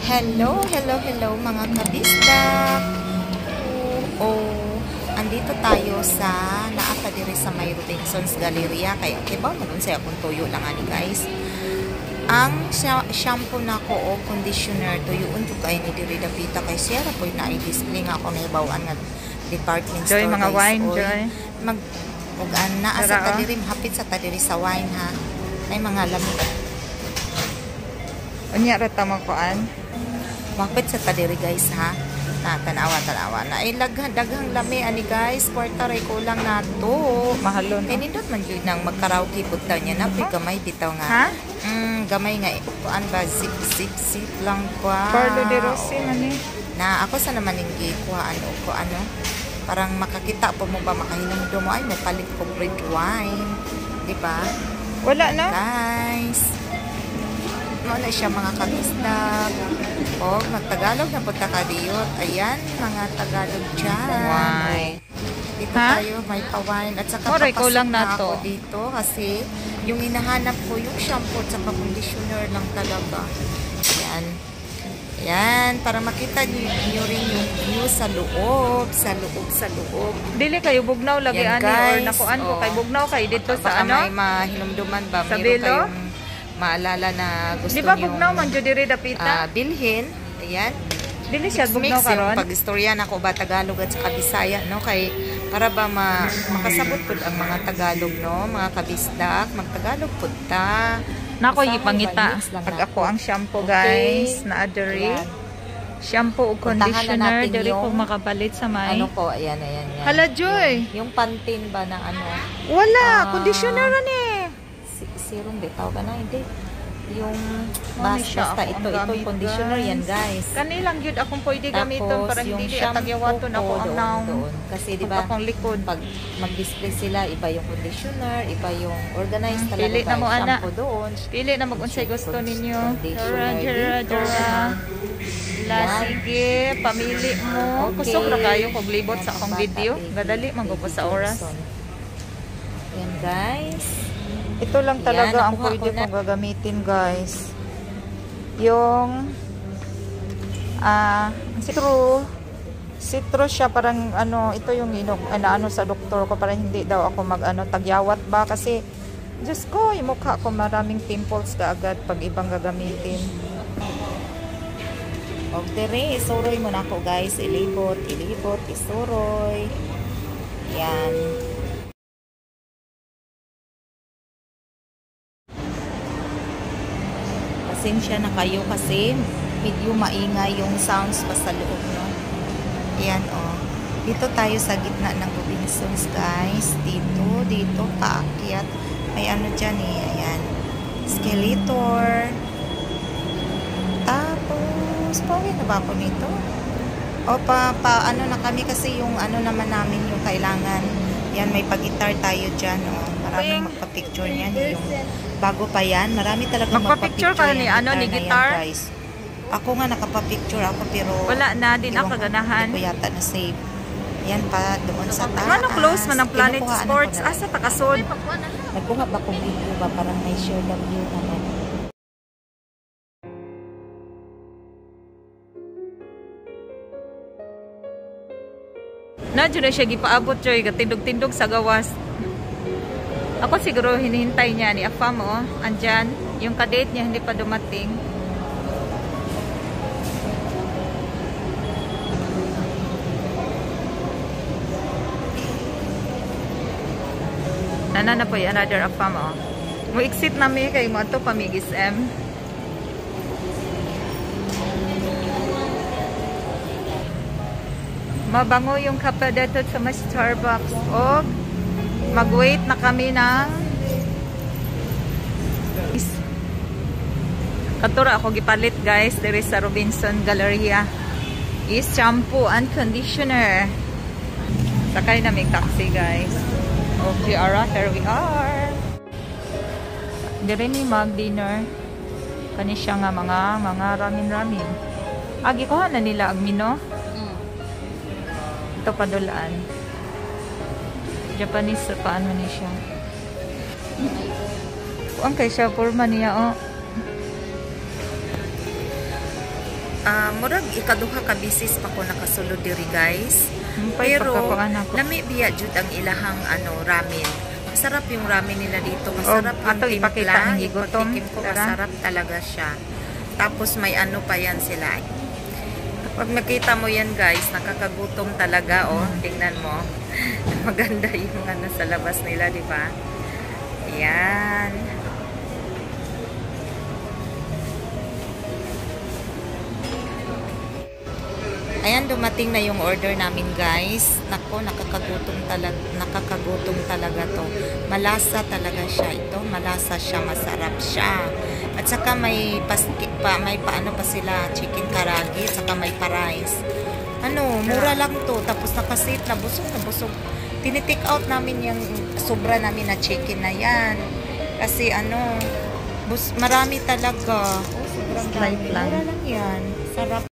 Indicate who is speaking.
Speaker 1: Hello mga kabisdak. Andito tayo sa naata diri sa may Robinsons Galleria kay kibaw mo sa akong tuyo lang ani guys. Ang shampoo nako o conditioner tuyuon jud kay ni diri dapita kay siya ra poy na i-display nga ako nahibawan nga department store.
Speaker 2: Joy mga guys, wine joy.
Speaker 1: Mag ug ana sa tadiri hapit sa tadiri sa wine ha. Ay mga lamig.
Speaker 2: Unya ra ta makuan.
Speaker 1: Mapit sa tadiri guys ha. Na tanawa na daghang lami ani guys, kwarta ray kulang nato.
Speaker 2: Mahalon.
Speaker 1: Kay nindot man jud nang magkaraoke pudta niya na gamay bitaw nga.
Speaker 2: Ha?
Speaker 1: Gamay nga kuan ba zip lang pa.
Speaker 2: Pardo de Rossi man ni.
Speaker 1: Na ako sa naman ning gikuhaan ko ano. Parang makakita po mo ba makahinumdum mo ay may palit ko red wine. Di ba?
Speaker 2: Wala na.
Speaker 1: Guys. Ano siya mga kabisdak. O, magtagalog na punta ka diyot. Ayan, mga Tagalog dyan.
Speaker 2: Wine.
Speaker 1: Dito tayo, may pa-wine. At saka
Speaker 2: papasok
Speaker 1: na ako dito kasi yung hinahanap ko, yung shampoo at saka conditioner lang talaga. Ayan. Ayan, para makita niyo rin yung view sa loob. Sa loob.
Speaker 2: Dili kayo bugnaw lagi ani or nakuan ko kay bugnaw kay dito sa ano?
Speaker 1: May mahinumduman ba?
Speaker 2: Sa
Speaker 1: Meron
Speaker 2: Belo?
Speaker 1: kayong maalala na gusto
Speaker 2: niyo. Di ba
Speaker 1: bugnaw
Speaker 2: man jud diri dapita?
Speaker 1: Bilhin. Ayan.
Speaker 2: Dili siya bugnaw karon.
Speaker 1: Pag-istorya na ko ba Tagalog at saka Bisaya no kay para ba makasabot pud ang mga Tagalog no, mga kabisdak, magtagalog pud ta.
Speaker 2: Nako ipangita pag ako ang shampoo guys na diri. Shampoo ug conditioner diri ko makapalit sa may.
Speaker 1: Ano po, ayan.
Speaker 2: Hala Joy.
Speaker 1: Yung Pantene ba na ano?
Speaker 2: Wala, conditioner ni.
Speaker 1: Serum bitaw ka na hindi. Yung
Speaker 2: basta
Speaker 1: ito conditioner guys. Yan guys.
Speaker 2: Kanilang yun akong pwede gamiton para hindi atagyawaton ako ang naong.
Speaker 1: Kasi di ba
Speaker 2: akong likod
Speaker 1: pag mag-display sila iba yung conditioner, iba yung organized talaga
Speaker 2: pili na mo ana.
Speaker 1: Doon.
Speaker 2: Pili na mag-unsay gusto ninyo. Jara. Sige, pamili mo. Kusog ra kayo kog libot sa akong video. Gadali magupos sa oras.
Speaker 1: Yan guys.
Speaker 2: Ito lang talaga ang pwede kong gagamitin guys. Yung citrus siya parang ano, ito yung ano sa doktor ko para hindi daw ako tagyawat ba kasi Diyos ko, yung mukha ko maraming pimples kaagad pag ibang gagamitin.
Speaker 1: Og dire, isuroy mo na ako guys, ilibot, isuroy. Yan. Pasensya na kayo kasi medyo maingay yung sounds pa sa loob, no? Ayan, oh. Dito tayo sa gitna ng Robinsons, guys. Dito, paakyat. May ano dyan, eh. Ayan. Skeletor. Tapos, pawin na ba ako nito? O, ano na kami kasi yung ano naman namin yung kailangan. Yan, may pag-guitar tayo dyan, oh. Maraming magpa-picture niyan, yung bago pa yan, marami talaga
Speaker 2: magpa-picture ka ni ni guitar.
Speaker 1: Yan, guys. Ako nga nakapa-picture ako pero
Speaker 2: wala na din ako ganahan.
Speaker 1: Hindi ko yata na save. Yan pa doon sa taas.
Speaker 2: Ano close man ang Planet Sports asa takasod.
Speaker 1: Nagkuha ba kung video ba parang may share the view naman.
Speaker 2: Na dyan na siya gipaabot joy gatindog-tindog sa gawas. Ako siguro hinihintay niya ni Afam andyan. Yung kadate niya hindi pa dumating. Nana na po yung another Afam Mo exit na mi kay mo ato pamigis M. Mabango yung kape dito sa may Starbucks. Mag-wait na kami ng katura ako gipalit guys there is sa Robinson Galleria is shampoo and conditioner. Sakay na may taxi guys. Okay, here we are. Dire ni mag-dinner. Kani siya nga mga ramin-ramin. Agi ko na nila agmino. Ito padulaan. Japanese paano ni siya. Ang kay siya forma niya
Speaker 1: murag ikaduha ka bisis pa ko nakasulod diri guys. Pero lami biya jud ang ilahang ramen. Masarap yung ramen nila dito. Masarap yung timpla. Ipagtikim ko, masarap talaga siya. Tapos may pa yan sila. Pag makita mo yan guys, nakakagutom talaga. Tingnan mo. Maganda yung sa labas nila, di ba? Yan. Ayan, dumating na yung order namin guys. Nako, nakakagutom talaga to. Malasa talaga siya ito. Malasa siya, masarap siya. At saka may paano pa sila, chicken karagi, at saka may pa-rice. Mura lang to. Tapos nakasit na busog. Tinitik out namin yung sobra namin na chicken na yan. Kasi marami talaga. Sobrang dami. Mura lang yan. Sarap.